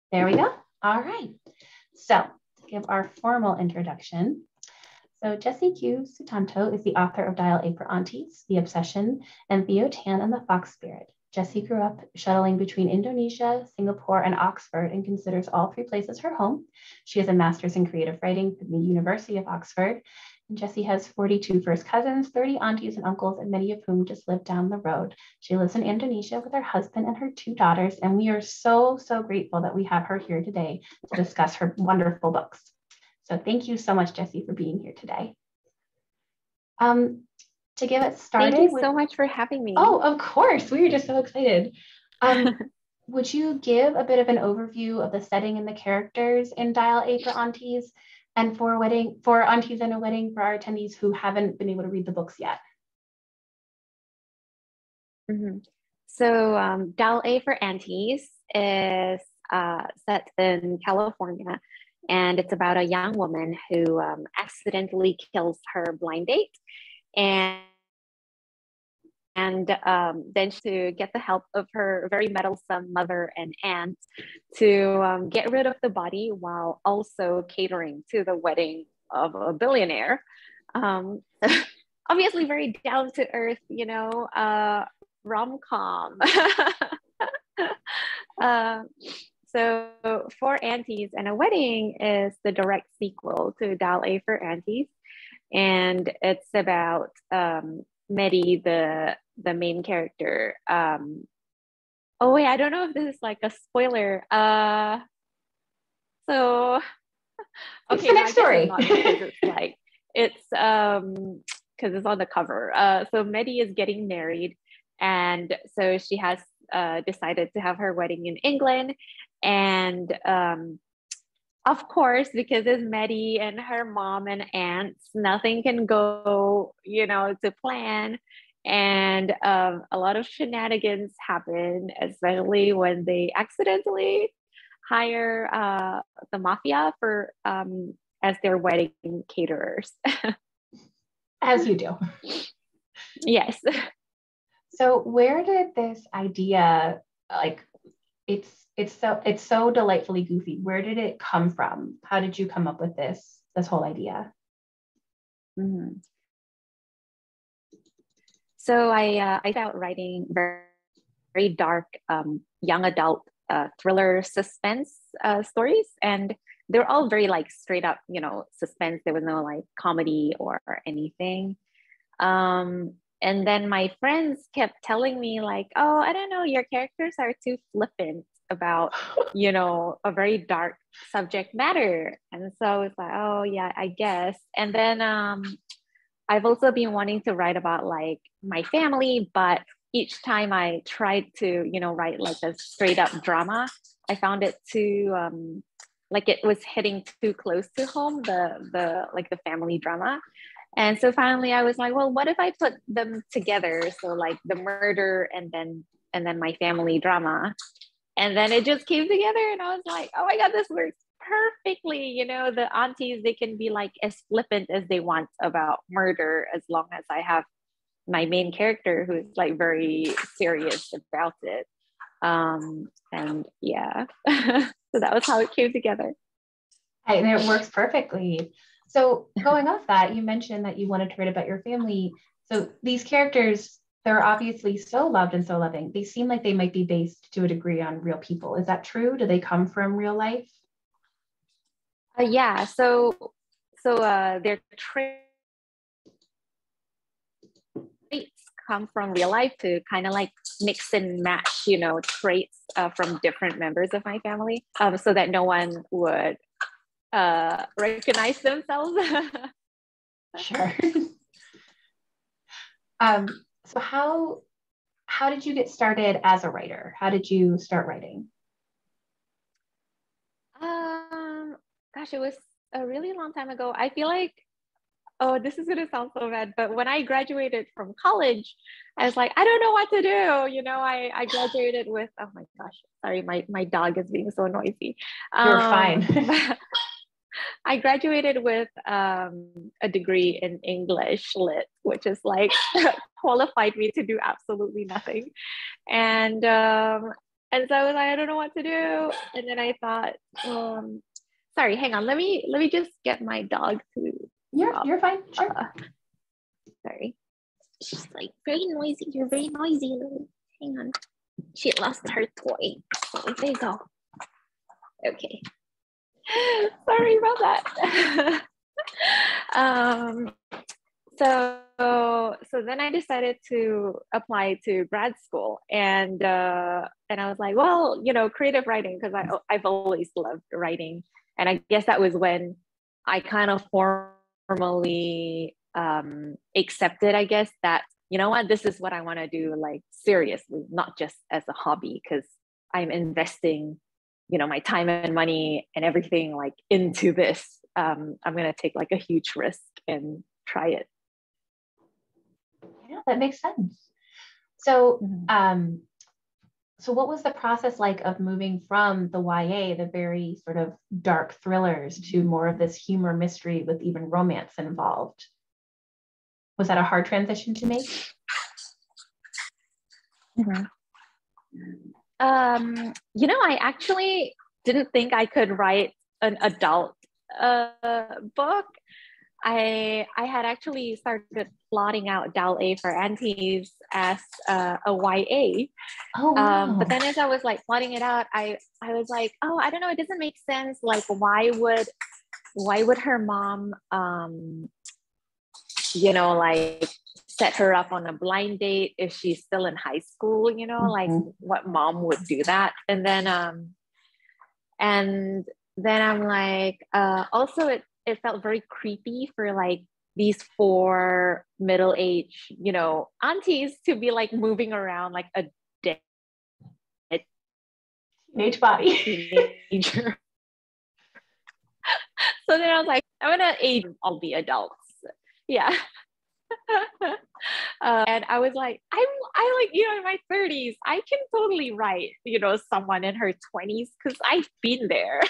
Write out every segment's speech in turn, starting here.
There we go. All right. So to give our formal introduction. So Jessie Q. Sutanto is the author of Dial A for Aunties, The Obsession, and Theo Tan and the Fox Spirit. Jessie grew up shuttling between Indonesia, Singapore, and Oxford and considers all three places her home. She has a master's in creative writing from the University of Oxford. And Jessie has 42 first cousins, 30 aunties and uncles, and many of whom just live down the road. She lives in Indonesia with her husband and her two daughters, and we are so, so grateful that we have her here today to discuss her wonderful books. So thank you so much, Jessie, for being here today. To get it started. Thank you so much for having me. Oh, of course. We were just so excited. Would you give a bit of an overview of the setting and the characters in Dial A for Aunties and for Aunties and a Wedding for our attendees who haven't been able to read the books yet? Mm-hmm. So Dial A for Aunties is set in California, and it's about a young woman who accidentally kills her blind date. And then to get the help of her very meddlesome mother and aunt to get rid of the body while also catering to the wedding of a billionaire. Obviously very down to earth, rom-com. So For Aunties and a Wedding is the direct sequel to Dial A for Aunties. And it's about Medi, the main character. Oh wait, I don't know if this is like a spoiler. So okay, the next story. It's because it's on the cover. So Medi is getting married, and so she has decided to have her wedding in England, and of course, because it's Medi and her mom and aunts, nothing can go, to plan. And a lot of shenanigans happen, especially when they accidentally hire the mafia for as their wedding caterers. As you do. Yes. So where did this idea, it's so delightfully goofy. Where did it come from? How did you come up with this whole idea? Mm-hmm. So I started writing very, very dark young adult thriller suspense stories, and they're all very like straight up, suspense. There was no like comedy or anything. And then my friends kept telling me like, oh, I don't know, your characters are too flippant about, a very dark subject matter. And so it's like, oh yeah, I guess. And then I've also been wanting to write about like my family, but each time I tried to, write like a straight up drama, I found it too, like it was hitting too close to home, the family drama. And so finally I was like, well, what if I put them together? So like the murder and then my family drama. And then it just came together and I was like, oh my God, this works perfectly. The aunties, they can be like as flippant as they want about murder as long as I have my main character who's like very serious about it. And yeah, so that was how it came together. And it works perfectly. So going off that, you mentioned that you wanted to write about your family. So these characters, they're obviously so loved and so loving. They seem like they might be based to a degree on real people. Is that true? Do they come from real life? Yeah. So their traits come from real life to kind of like mix and match, traits from different members of my family, so that no one would recognize themselves. Sure. So how did you get started as a writer? How did you start writing? Gosh, it was a really long time ago. I feel like, oh, this is gonna sound so bad, but when I graduated from college, I was like, I don't know what to do. I graduated with, oh my gosh, sorry, my dog is being so noisy. You're fine. I graduated with a degree in English Lit, which is like qualified me to do absolutely nothing. And And so I was like, I don't know what to do. And then I thought, sorry, hang on. Let me just get my dog to stop. You're fine. Sure. Sorry. She's like very noisy. You're very noisy, Lily. Hang on. She lost her toy. So there you go. Okay. Sorry about that. So then I decided to apply to grad school, and I was like, well, creative writing, because I've always loved writing, and I guess that was when I kind of formally accepted, I guess, that what, this is what I want to do, like seriously, not just as a hobby, because I'm investing my time and money and everything like into this. I'm gonna take like a huge risk and try it. Yeah, that makes sense. So, so what was the process like of moving from the YA, the very sort of dark thrillers, to more of this humor mystery with even romance involved? Was that a hard transition to make? I actually didn't think I could write an adult book. I had actually started plotting out Dial A for Aunties as a YA. Oh, wow. But then as I was like plotting it out, I was like, oh, I don't know, it doesn't make sense. Like, why would her mom, like set her up on a blind date if she's still in high school? Like what mom would do that? And then I'm like, also it felt very creepy for like these 4 middle-aged, aunties to be like moving around like a dead teenage body. Teenager. So then I was like, I'm gonna age all the adults. Yeah. And I was like, I like, in my 30s, I can totally write, someone in her 20s, because I've been there.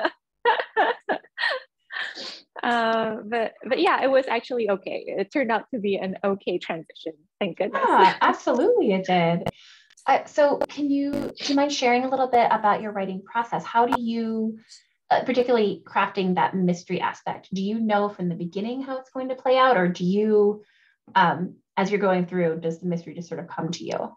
But yeah, it was actually okay. It turned out to be an okay transition. Thank goodness. Yeah, absolutely it did. So do you mind sharing a little bit about your writing process? How do you, particularly crafting that mystery aspect, do you know from the beginning how it's going to play out, or do you, as you're going through, does the mystery just sort of come to you?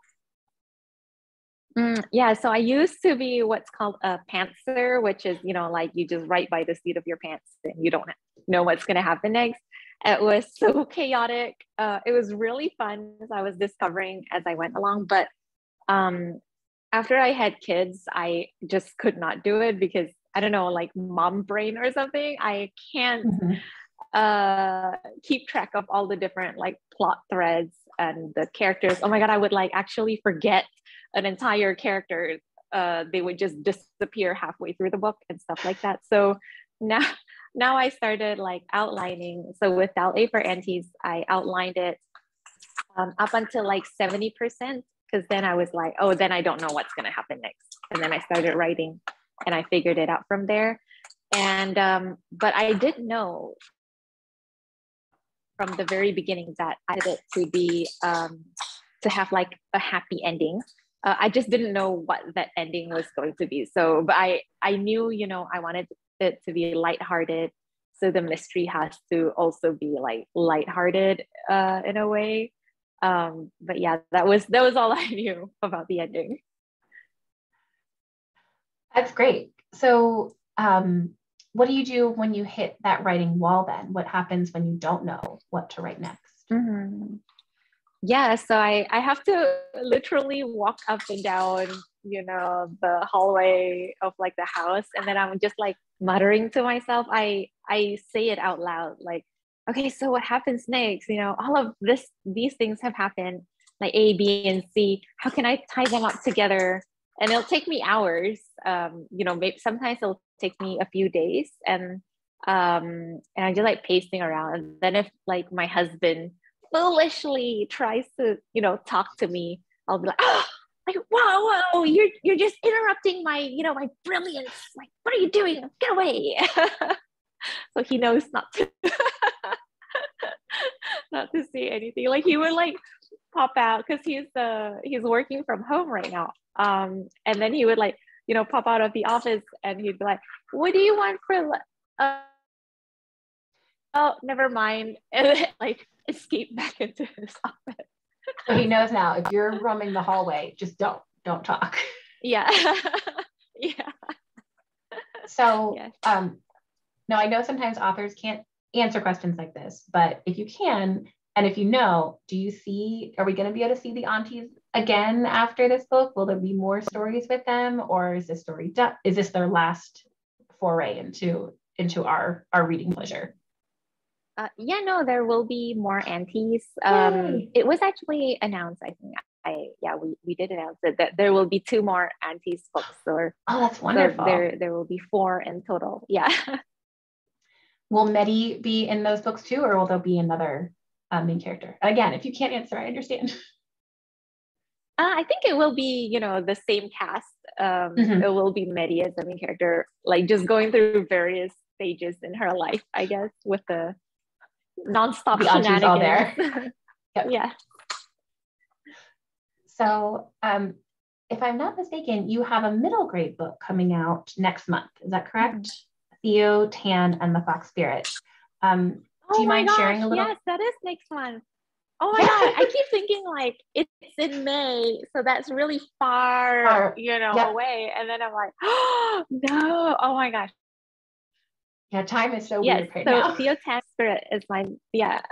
Yeah, so I used to be what's called a pantser, which is, like you just write by the seat of your pants and you don't know what's going to happen next. It was so chaotic. It was really fun as I was discovering as I went along. But after I had kids, I just could not do it because, I don't know, like mom brain or something. I can't keep track of all the different like plot threads and the characters. Oh my God, I would like actually forget an entire character. They would just disappear halfway through the book and stuff like that. So now I started like outlining. So with Dial A for Aunties, I outlined it up until like 70%, because then I was like, oh, then I don't know what's going to happen next. And then I started writing and I figured it out from there. And but I did know from the very beginning that I wanted it to be to have like a happy ending. I just didn't know what that ending was going to be. So, but I knew, I wanted it to be lighthearted. So the mystery has to also be like lighthearted in a way. But yeah, that was all I knew about the ending. That's great. So, what do you do when you hit that writing wall then? What happens when you don't know what to write next? Yeah, so I have to literally walk up and down, the hallway of like the house. And then I'm just like muttering to myself. I say it out loud, like, okay, so what happens next? All of these things have happened, like A, B, and C. How can I tie them up together? And it'll take me hours. Maybe sometimes it'll take me a few days. And I'm just like pacing around. And then if like my husband foolishly tries to, talk to me, I'll be like, oh, like, whoa, you're just interrupting my, my brilliance. Like, what are you doing? Get away. So he knows not to not to say anything. Like he would like pop out because he's working from home right now. And then he would like, pop out of the office and he'd be like, "What do you want for oh, never mind," and then, like, escape back into his office. So he knows now, if you're roaming the hallway, just don't talk. Yeah. Yeah. So Yes. now I know sometimes authors can't answer questions like this, but if you can, and if you know, are we going to be able to see the aunties again after this book? Will there be more stories with them, or is this story done? Is this their last foray into our reading pleasure? Yeah, no, there will be more Aunties. It was actually announced, I think. We did announce it, that there will be 2 more Aunties books, or that's wonderful. So there will be 4 in total. Yeah. Will Medi be in those books too, or will there be another main character? Again, if you can't answer, I understand. I think it will be, the same cast. It will be Medi as the main character, like just going through various stages in her life, I guess, with the nonstop the aunties all there. Yep. Yeah. So, if I'm not mistaken, you have a middle grade book coming out next month. Is that correct? Mm-hmm. Theo, Tan, and the Fox Spirit. Do you mind sharing a little? Yes, that is next month. Oh my God, I keep thinking like it's in May, so that's really far, away. And then I'm like, oh no, oh my gosh. Yeah, time is so weird right now. So Theo Tan Spirit is my, yes,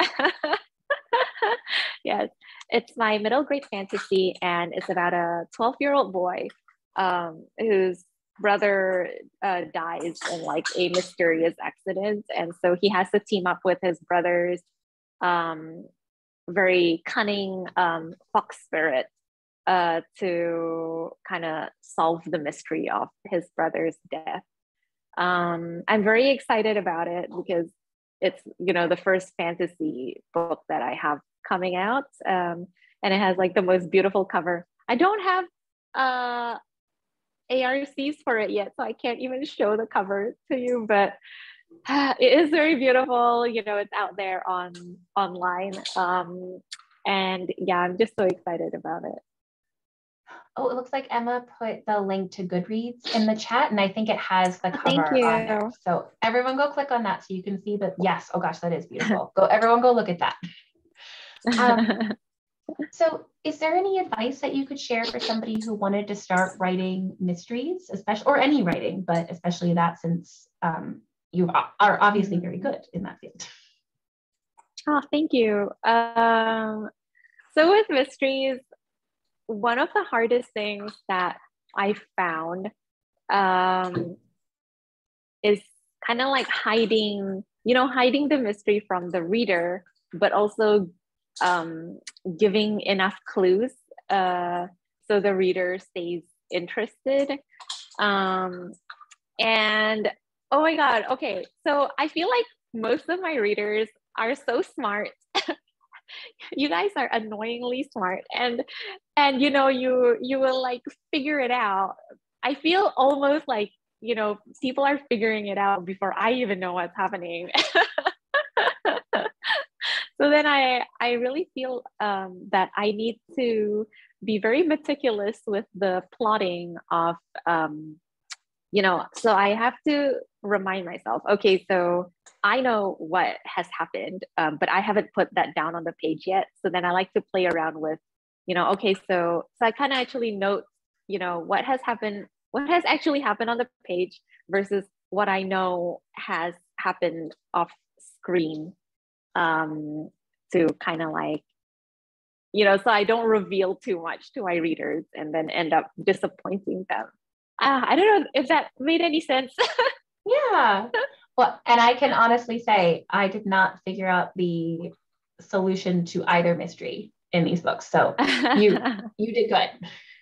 it's my middle grade fantasy, and it's about a 12-year-old boy whose brother dies in like a mysterious accident. And so he has to team up with his brother's very cunning fox spirit to kind of solve the mystery of his brother's death. I'm very excited about it because it's, the first fantasy book that I have coming out. And it has like the most beautiful cover. I don't have ARCs for it yet, so I can't even show the cover to you, but it is very beautiful. It's out there online. And yeah, I'm just so excited about it. Oh, it looks like Emma put the link to Goodreads in the chat, and I think it has the cover Thank you. on there. So everyone go click on that so you can see that. Yes, oh gosh, that is beautiful. Everyone go look at that. So is there any advice that you could share for somebody who wanted to start writing mysteries, especially, or any writing, but especially that, since you are obviously very good in that field? Oh, thank you. So with mysteries, one of the hardest things that I found is kind of like hiding the mystery from the reader, but also giving enough clues so the reader stays interested. And oh my God, okay, so I feel like most of my readers are so smart. You guys are annoyingly smart, and you will like figure it out. I feel almost like people are figuring it out before I even know what's happening. So then I really feel that I need to be very meticulous with the plotting of so I have to remind myself, okay, so I know what has happened, but I haven't put that down on the page yet. So then I like to play around with, okay, so I kind of actually note, what has actually happened on the page versus what I know has happened off screen, to kind of like, so I don't reveal too much to my readers and then end up disappointing them. I don't know if that made any sense. Yeah. Well, and I can honestly say I did not figure out the solution to either mystery in these books. So you did good.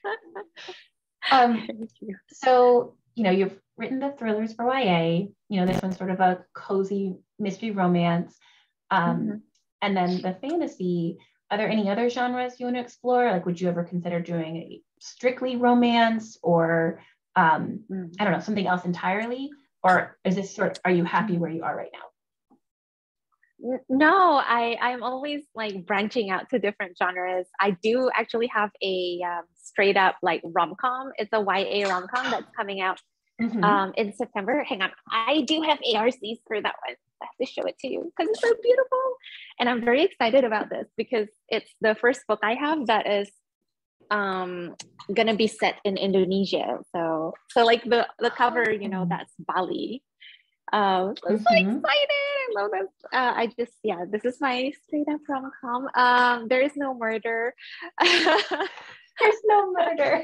So, you've written the thrillers for YA, this one's sort of a cozy mystery romance. And then the fantasy, are there any other genres you want to explore? Like, would you ever consider doing a strictly romance, or I don't know, something else entirely? Or is this are you happy where you are right now? No, I'm always like branching out to different genres. I do actually have a straight up like rom-com. It's a YA rom-com that's coming out in September. Hang on, I do have ARCs for that one. I have to show it to you because it's so beautiful. And I'm very excited about this because it's the first book I have that is gonna be set in Indonesia. So like the cover, you know, that's Bali. I'm so excited. I love this. I just, yeah, this is my straight up rom-com. There is no murder. There's no murder.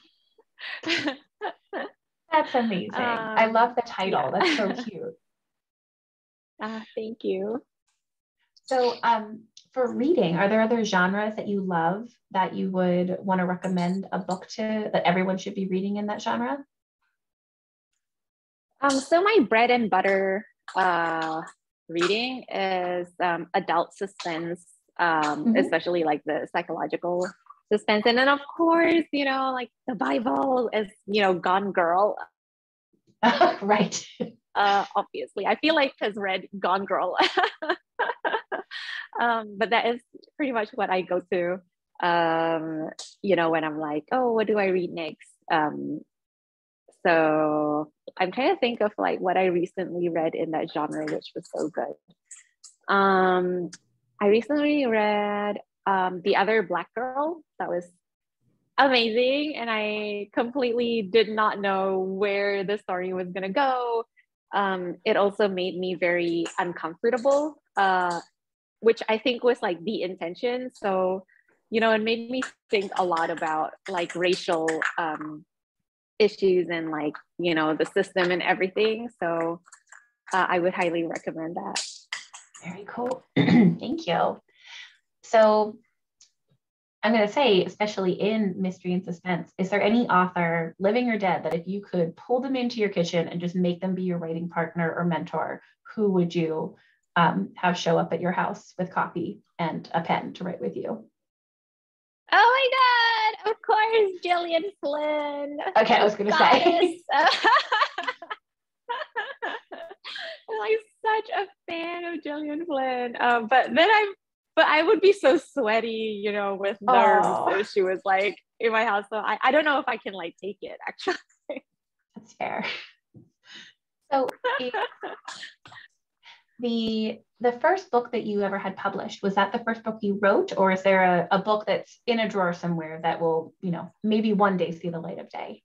That's amazing. I love the title. Yeah. That's so cute. Thank you. So for reading, are there other genres that you love that you would want to recommend a book to that everyone should be reading in that genre? So my bread and butter reading is adult suspense, especially like the psychological suspense. And then of course, you know, like the Bible is, you know, Gone Girl. Right. Obviously, I feel like has read Gone Girl. But that is pretty much what I go to, you know, when I'm like, oh, what do I read next? So I'm trying to think of like what I recently read in that genre, which was so good. I recently read The Other Black Girl. That was amazing. And I completely did not know where the story was going to go. It also made me very uncomfortable, which I think was like the intention. So, you know, it made me think a lot about like racial issues and like, you know, the system and everything. So I would highly recommend that. Very cool. Thank you. So I'm going to say, especially in mystery and suspense, is there any author, living or dead, that if you could pull them into your kitchen and just make them be your writing partner or mentor, who would you have show up at your house with coffee and a pen to write with you? Oh my God, of course, Gillian Flynn. Okay, I was going to say. I'm like such a fan of Gillian Flynn. But I would be so sweaty, you know, with nerves if she was like in my house. So I don't know if I can like take it actually. That's fair. So the first book that you ever had published, was that the first book you wrote, or is there a book that's in a drawer somewhere that will, you know, maybe one day see the light of day?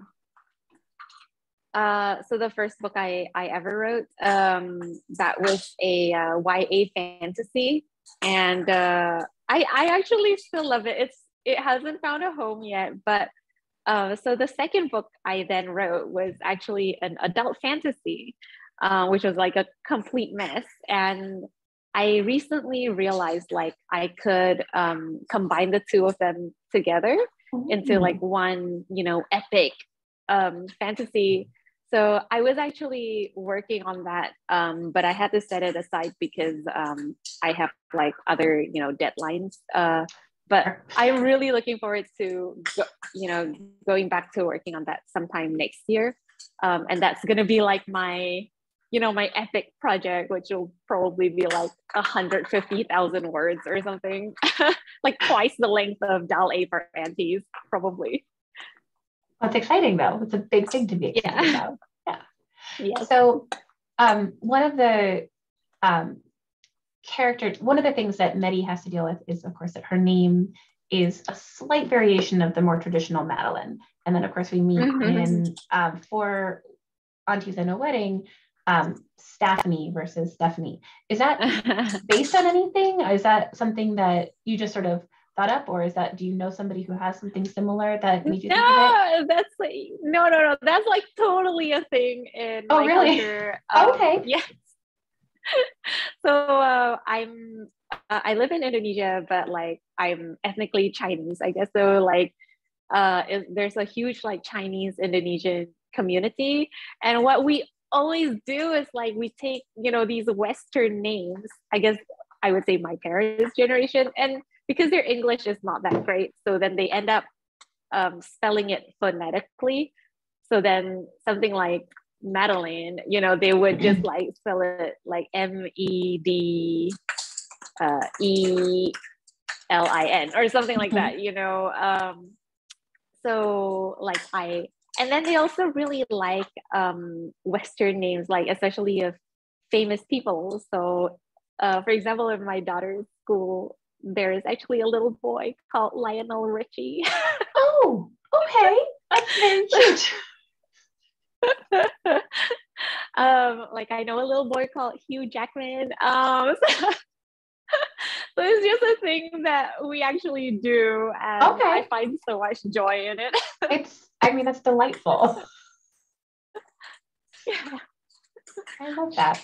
So the first book I ever wrote, that was a YA fantasy, and I actually still love it. It hasn't found a home yet, but so the second book I then wrote was actually an adult fantasy, which was like a complete mess. And I recently realized like I could combine the two of them together into like one, you know, epic fantasy. So I was actually working on that, but I had to set it aside because I have like other, you know, deadlines. But I'm really looking forward to, you know, going back to working on that sometime next year. And that's going to be like my, you know, my epic project, which will probably be like 150,000 words or something, like twice the length of Dial A for Aunties, probably. That's exciting though. It's a big thing to be excited about. Yeah. Yes. So one of the one of the things that Medi has to deal with is, of course, that her name is a slight variation of the more traditional Madeline. And then, of course, we meet in for Aunties and a Wedding, Stephanie versus Stephanie. Is that based on anything? Is that something that you just sort of thought up, or is that, do you know somebody who has something similar that made you think of it? That's like, no. That's like totally a thing in my culture. Okay. Yes. So I live in Indonesia, but like I'm ethnically Chinese, I guess. So like there's a huge like Chinese Indonesian community, and what we always do is like we take, you know, these Western names, I guess I would say my parents' generation, and because their English is not that great, so then they end up spelling it phonetically. So then something like Madeline, you know, they would just like spell it like Medellin or something like that, you know. So like and then they also really like Western names, like especially of famous people. So for example, in my daughter's school, there is actually a little boy called Lionel Richie. Oh, okay. That's very cute. Like I know a little boy called Hugh Jackman. So it's just a thing that we actually do, and I find so much joy in it. I mean, that's delightful. Yeah. I love that.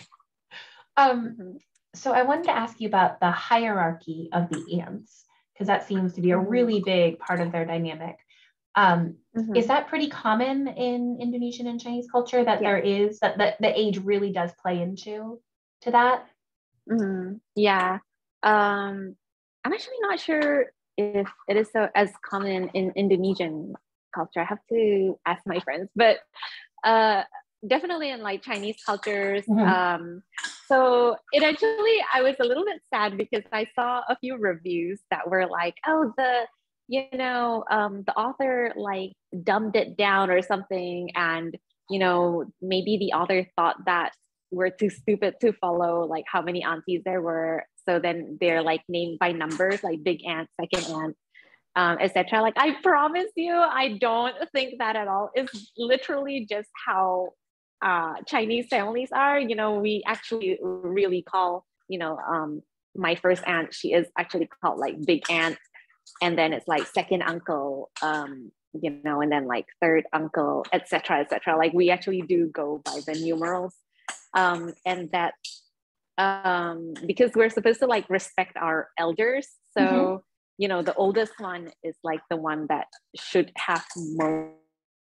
So I wanted to ask you about the hierarchy of the aunts, because that seems to be a really big part of their dynamic. Is that pretty common in Indonesian and Chinese culture, that there is, that the age really does play into that? Yeah. I'm actually not sure if it is so as common in Indonesian culture. I have to ask my friends, but definitely in like Chinese cultures. So it actually, I was a little bit sad because I saw a few reviews that were like, oh, the author like dumbed it down or something, and you know, maybe the author thought that we're too stupid to follow like how many aunties there were, so then they're like named by numbers, like big aunt, second aunt, etc. Like I promise you, I don't think that at all. It's literally just how Chinese families are. You know, we actually really call, you know, my first aunt, she is actually called like big aunt, and then it's like second uncle, you know, and then like third uncle, etc., etc. Like we actually do go by the numerals, and that because we're supposed to like respect our elders. So you know, the oldest one is like the one that should have most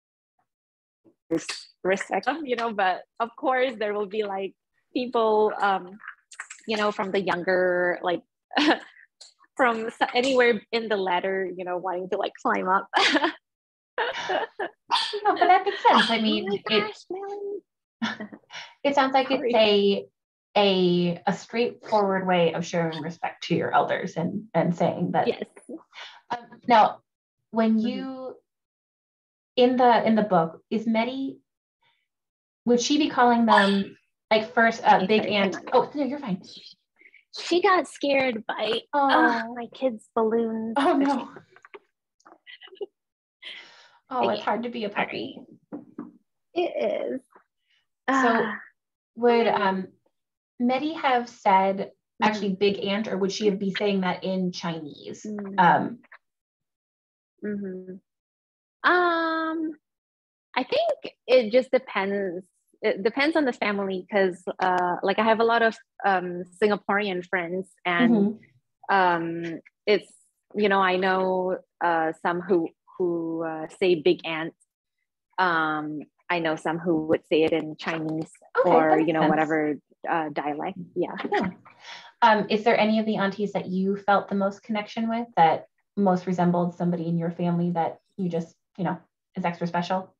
respect, you know, but of course there will be like people, you know, from the younger, like from anywhere in the ladder, you know, wanting to like climb up. No, but that makes sense. I mean, it sounds like it's a straightforward way of showing respect to your elders and saying that. Yes. Now, when you in the book, is Medi, would she be calling them like first big aunt? Oh no, you're fine. She got scared by my kids' balloons. Oh no. Oh, it's hard to be a puppy. It is. So would Medi have said actually big aunt, or would she be saying that in Chinese? I think it just depends. It depends on the family, because like I have a lot of Singaporean friends, and it's, you know, I know some who say big aunt. I know some who would say it in Chinese, or you know, whatever dialect. Yeah. Is there any of the aunties that you felt the most connection with, that most resembled somebody in your family that you just, you know, is extra special?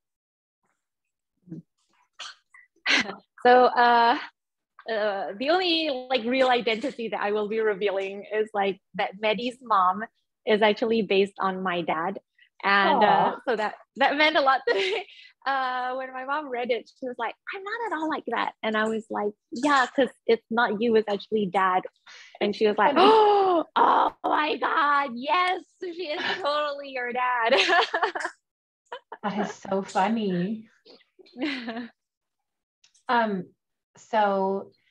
So the only like real identity that I will be revealing is like that Medi's mom is actually based on my dad, and so that meant a lot to me. When my mom read it, she was like, "I'm not at all like that," and I was like, "Yeah, because it's not you; it's actually dad." And she was like, "Oh my God, yes, she is totally your dad." That is so funny. So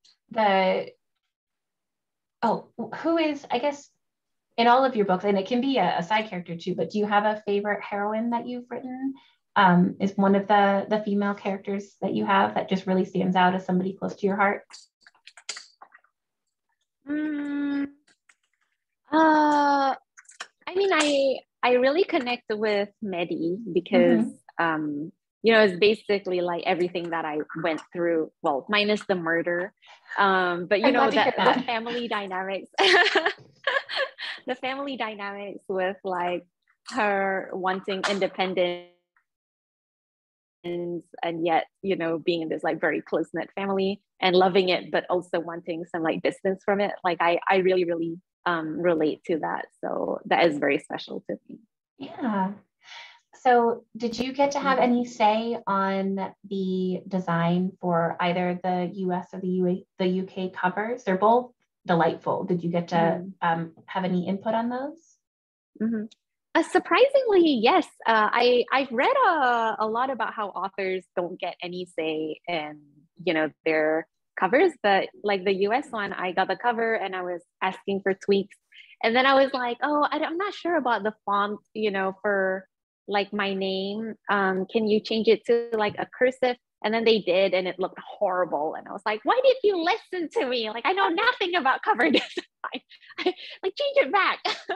who is, I guess, in all of your books, and it can be a side character too, but do you have a favorite heroine that you've written? Is one of the female characters that you have that just really stands out as somebody close to your heart? I mean, I really connect with Medi because you know, it's basically like everything that I went through, well, minus the murder, but you know, that the family dynamics the family dynamics with like her wanting independence and yet, you know, being in this like very close-knit family and loving it, but also wanting some like distance from it. Like I really, really relate to that. So that is very special to me. Yeah. So did you get to have any say on the design for either the US or the UK covers? They're both delightful. Did you get to have any input on those? Mm-hmm. Surprisingly, yes. I've read a lot about how authors don't get any say in, you know, their covers, but like the US one, I got the cover and I was asking for tweaks, and then I was like, oh, I'm not sure about the font, you know, for like my name. Can you change it to like a cursive? And then they did, and it looked horrible. And I was like, why did you listen to me? Like, I know nothing about cover design. Like, change it back.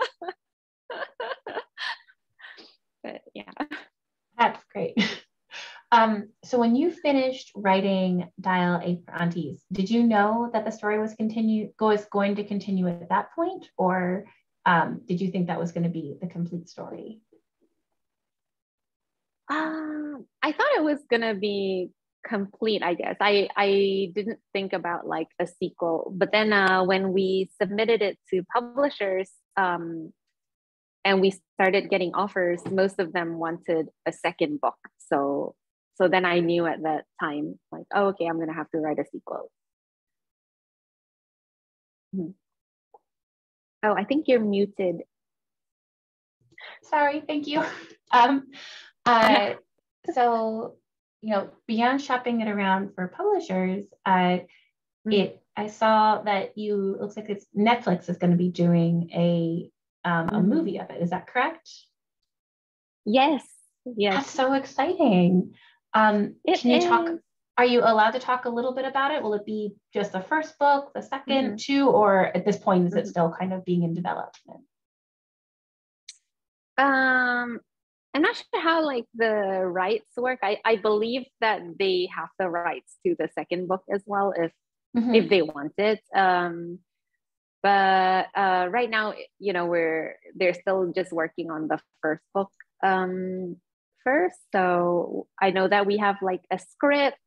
But yeah. That's great. So when you finished writing Dial A for Aunties, did you know that the story was going to continue at that point, or did you think that was going to be the complete story? I thought it was gonna be complete, I guess. I didn't think about like a sequel, but then when we submitted it to publishers, and we started getting offers, most of them wanted a second book. So then I knew at that time, like, oh, okay, I'm gonna have to write a sequel. Oh, I think you're muted. Sorry, thank you. So, you know, beyond shopping it around for publishers, I saw that it looks like Netflix is going to be doing a movie of it. Is that correct? Yes. That's so exciting. Can you talk? Are you allowed to talk a little bit about it? Will it be just the first book, the second, two, or at this point is it still kind of being in development? I'm not sure how like the rights work. I believe that they have the rights to the second book as well if they want it. But right now, you know, they're still just working on the first book first. So I know that we have like a script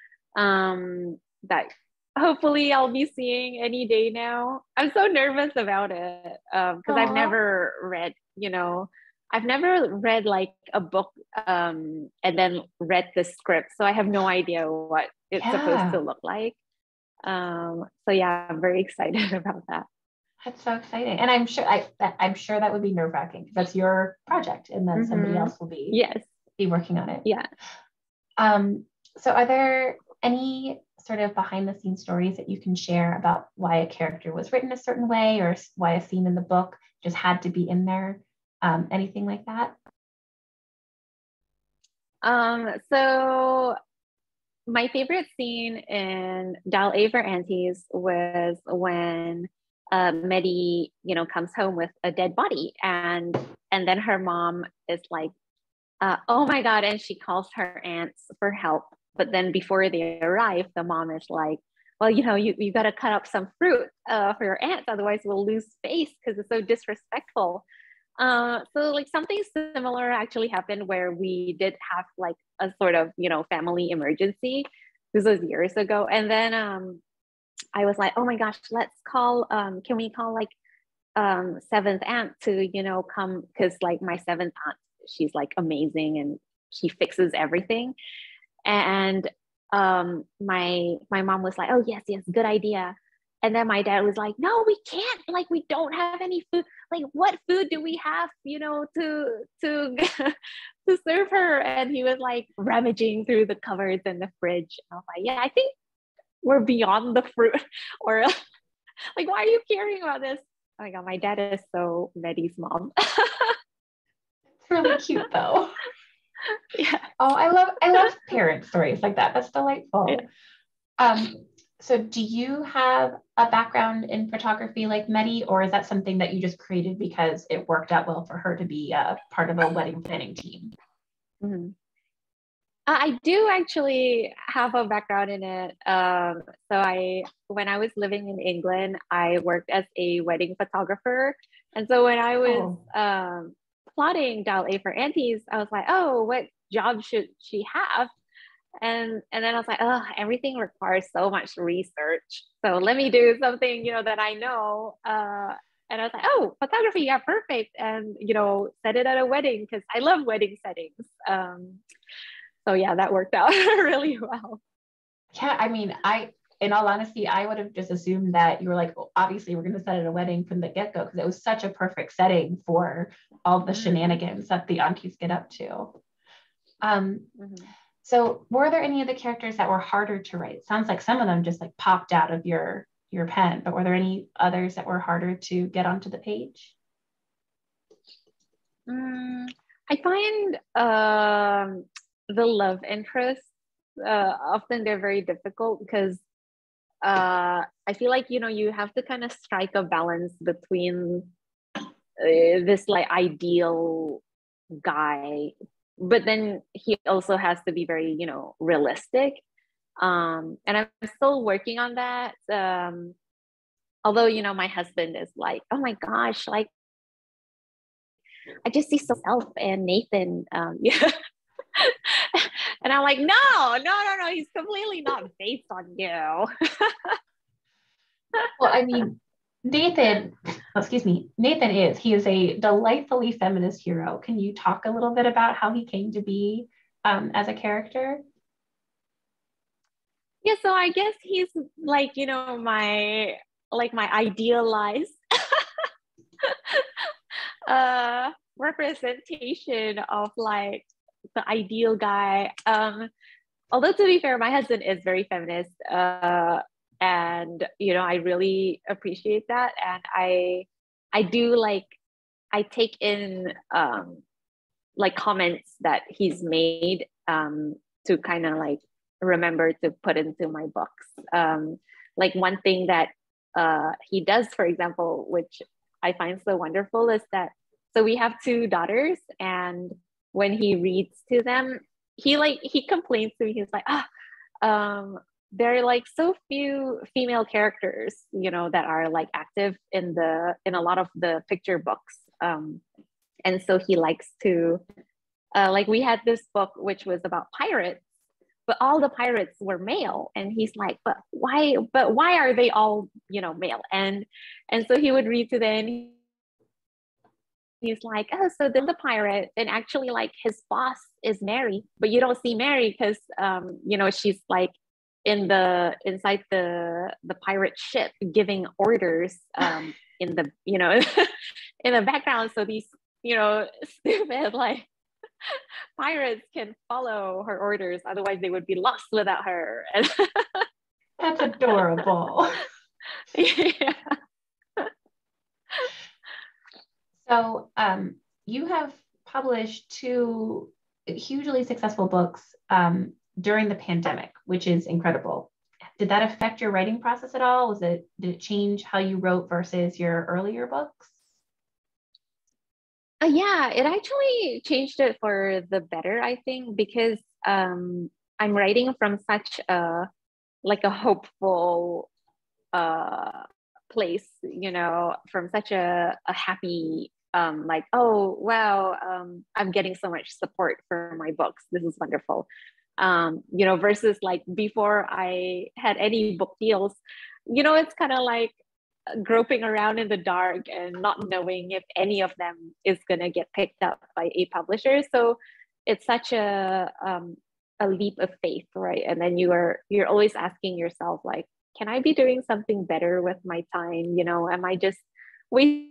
that hopefully I'll be seeing any day now. I'm so nervous about it because I've never read, you know, I've never read like a book and then read the script. So I have no idea what it's supposed to look like. So yeah, I'm very excited about that. That's so exciting. And I'm sure that would be nerve-wracking because that's your project and then somebody else will be working on it. Yeah. So are there any sort of behind the scenes stories that you can share about why a character was written a certain way or why a scene in the book just had to be in there? Anything like that? So my favorite scene in Dial A for Aunties was when Medi, you know, comes home with a dead body, and then her mom is like, oh my God, and she calls her aunts for help. But then before they arrive, the mom is like, well, you know, you got to cut up some fruit for your aunts, otherwise we'll lose space because it's so disrespectful. So like something similar actually happened where we did have like a sort of, you know, family emergency. This was years ago. And then I was like, oh my gosh, let's call, can we call like seventh aunt to, you know, come, because like my seventh aunt, she's like amazing and she fixes everything. And my mom was like, oh yes, good idea. And then my dad was like, no, we can't, like we don't have any food. Like what food do we have, you know, to to serve her? And he was like rummaging through the cupboards in the fridge. And I was like, yeah, I think we're beyond the fruit. Or like, why are you caring about this? Oh my God, my dad is so Medi's mom. It's really cute though. Yeah. Oh, I love parent stories like that. That's delightful. Yeah. So do you have a background in photography like Medi, or is that something that you just created because it worked out well for her to be a part of a wedding planning team? Mm-hmm. I do actually have a background in it. So when I was living in England, I worked as a wedding photographer. And so when I was plotting Dial A for Aunties, I was like, oh, job should she have? And then I was like, oh, everything requires so much research. So let me do something, that I know. And I was like, oh, photography, yeah, perfect. And, set it at a wedding because I love wedding settings. So yeah, that worked out really well. Yeah, I mean, in all honesty, I would have just assumed that you were like, well, obviously we're going to set it at a wedding from the get-go because it was such a perfect setting for all the shenanigans that the aunties get up to. So were there any of the characters that were harder to write? It sounds like some of them just like popped out of your pen, but were there any others that were harder to get onto the page? I find the love interests, often they're very difficult because I feel like, you have to kind of strike a balance between this like ideal guy, but then he also has to be very, realistic. And I'm still working on that. Although, my husband is like, oh my gosh, like, I just see self and Nathan. Yeah. And I'm like, no, he's completely not based on you. Well, I mean, Nathan he is a delightfully feminist hero. Can you talk a little bit about how he came to be as a character? Yeah, so I guess he's like, my idealized representation of like the ideal guy. Although to be fair, my husband is very feminist, and I really appreciate that, and I do like, I take in like comments that he's made to kind of like remember to put into my books. Like one thing that he does, for example, which I find so wonderful, is that, so we have two daughters, and when he reads to them, he complains to me. He's like, there are like so few female characters, that are like active in a lot of the picture books. And so he likes to, like we had this book which was about pirates, but all the pirates were male, and he's like, but why are they all male? And so he would read to them. He's like, oh, so then the pirate, and actually like his boss is Mary, but you don't see Mary because she's like inside the pirate ship giving orders in the in the background, so these stupid like pirates can follow her orders, otherwise they would be lost without her. That's adorable. Yeah. So you have published two hugely successful books during the pandemic, which is incredible. Did that affect your writing process at all? Did it change how you wrote versus your earlier books? Yeah, it actually changed it for the better, I think, because I'm writing from such a hopeful place, from such a happy like, oh wow, I'm getting so much support for my books. This is wonderful. Versus like before I had any book deals, it's kind of like groping around in the dark and not knowing if any of them is going to get picked up by a publisher. So it's such a leap of faith, right? And then you're always asking yourself, like, can I be doing something better with my time? Am I just wasting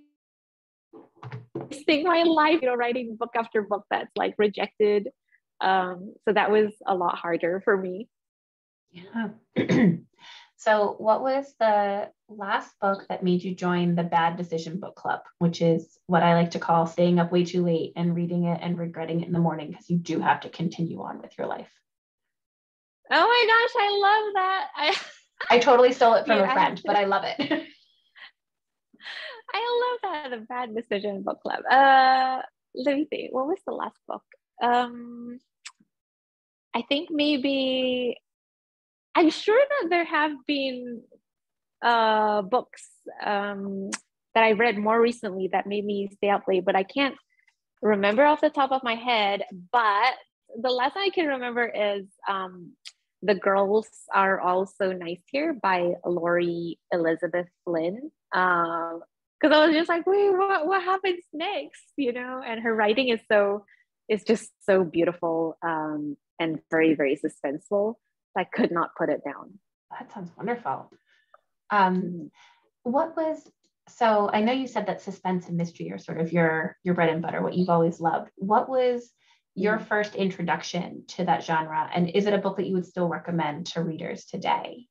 my life, writing book after book that's like rejected? So that was a lot harder for me. Yeah. So what was the last book that made you join the Bad Decision Book Club, which is what I like to call staying up way too late and reading it and regretting it in the morning because you do have to continue on with your life? Oh my gosh, I love that. I totally stole it from a friend, but I love it. I love that, the Bad Decision Book Club. Let me see, what was the last book? I think maybe, I'm sure that there have been books that I read more recently that made me stay up late, but I can't remember off the top of my head. But the last I can remember is The Girls Are All So Nice Here by Lori Elizabeth Flynn. Because I was just like, wait, what happens next? You know, and her writing is just so beautiful, and very, very suspenseful. I could not put it down. That sounds wonderful. So I know you said that suspense and mystery are sort of your bread and butter, what you've always loved. What was your first introduction to that genre? And is it a book that you would still recommend to readers today?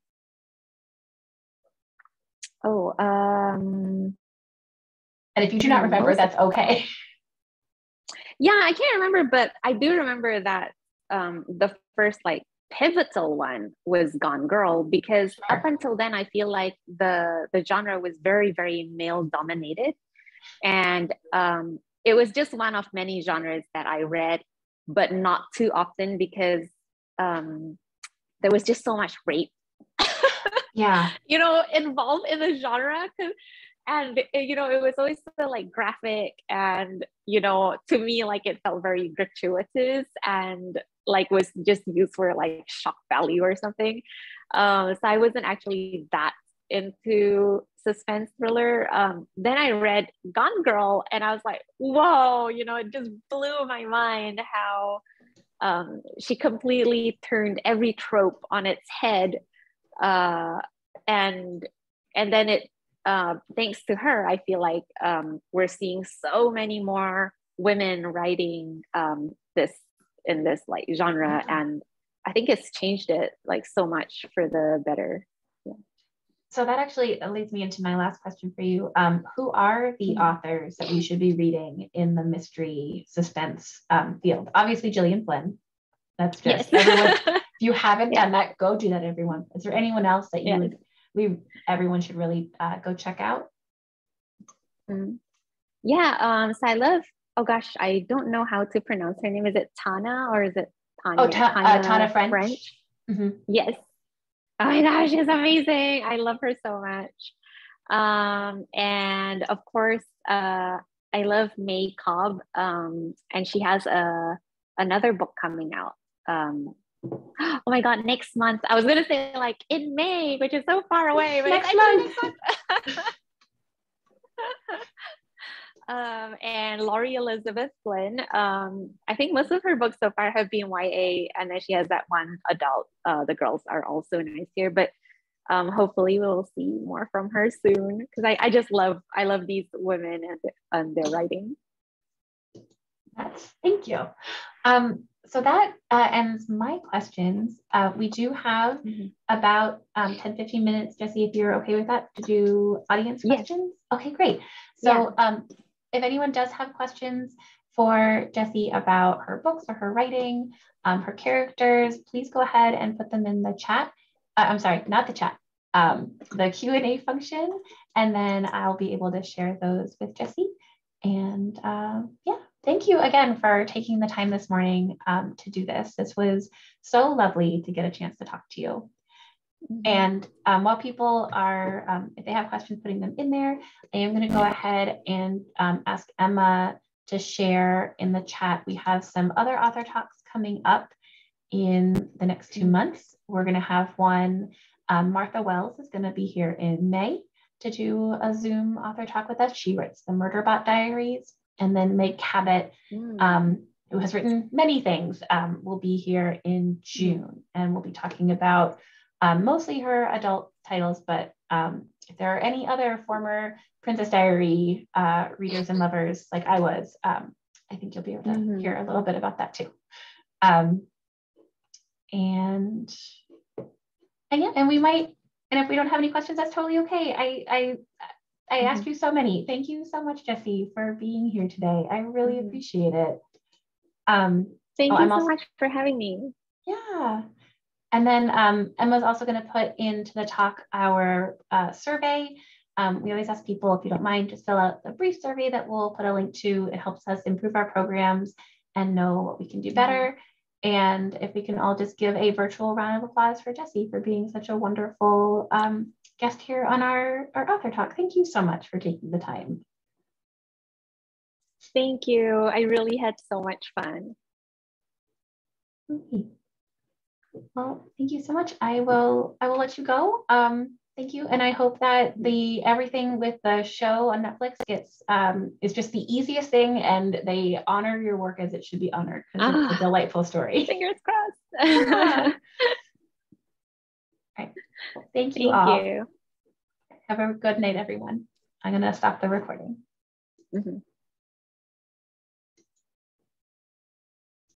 Oh, and if you do not remember, that's okay. Yeah, I can't remember, but I do remember that the first like pivotal one was Gone Girl, because up until then I feel like the genre was very, very male dominated, and it was just one of many genres that I read, but not too often, because there was just so much rape you know, involved in the genre. And you know, it was always so like graphic, and you know, to me, like it felt very gratuitous and like was just used for like shock value or something. So I wasn't actually that into suspense thriller. Then I read Gone Girl, and I was like, whoa, you know, it just blew my mind how she completely turned every trope on its head, and then it, thanks to her, I feel like we're seeing so many more women writing this in this like genre, and I think it's changed it like so much for the better. Yeah. So that actually leads me into my last question for you. Who are the authors that we should be reading in the mystery suspense field? Obviously, Gillian Flynn. That's just everyone. If you haven't done that, go do that, everyone. Is there anyone else that you would, everyone should really go check out? Yeah. So I love, oh gosh, I don't know how to pronounce her name. Is it Tana or is it Tanya? Oh, Tana French. Yes. Oh my gosh, she's amazing. I love her so much. And of course, I love May Cobb. And she has another book coming out. Oh my God, next month. I was gonna say like in May, which is so far away, but next month. And Lori Elizabeth Flynn. I think most of her books so far have been YA, and then she has that one adult. The Girls Are Also Nice Here, but hopefully we'll see more from her soon, because I love these women and their writing. Thank you. So that ends my questions. We do have about 10-15 minutes, Jessie, if you're okay with that, to do audience questions. Okay, great. So if anyone does have questions for Jessie about her books or her writing, her characters, please go ahead and put them in the chat. I'm sorry, not the chat, the Q&A function, and then I'll be able to share those with Jessie. And thank you again for taking the time this morning to do this. This was so lovely to get a chance to talk to you. And while people are, if they have questions, putting them in there, I am going to go ahead and ask Emma to share in the chat. We have some other author talks coming up in the next 2 months. We're going to have one, Martha Wells is going to be here in May to do a Zoom author talk with us. She writes the Murderbot Diaries. And then Meg Cabot, who has written many things, will be here in June. And we'll be talking about mostly her adult titles, but if there are any other former Princess Diary readers and lovers like I was, I think you'll be able to hear a little bit about that too. And we might, and if we don't have any questions, that's totally okay. I asked you so many. Thank you so much, Jessie, for being here today. I really appreciate it. Thank you so much for having me. Yeah. And then Emma's also going to put into the talk our survey. We always ask people, if you don't mind, just fill out a brief survey that we'll put a link to. It helps us improve our programs and know what we can do better. And if we can all just give a virtual round of applause for Jessie for being such a wonderful guest here on our author talk. Thank you so much for taking the time. Thank you. I really had so much fun. Okay. Well, thank you so much. I will let you go. Thank you. And I hope that everything with the show on Netflix gets is just the easiest thing, and they honor your work as it should be honored, because it's a delightful story. Fingers crossed. Yeah. All right. Thank you all. Thank you. Have a good night, everyone. I'm going to stop the recording. Mm-hmm.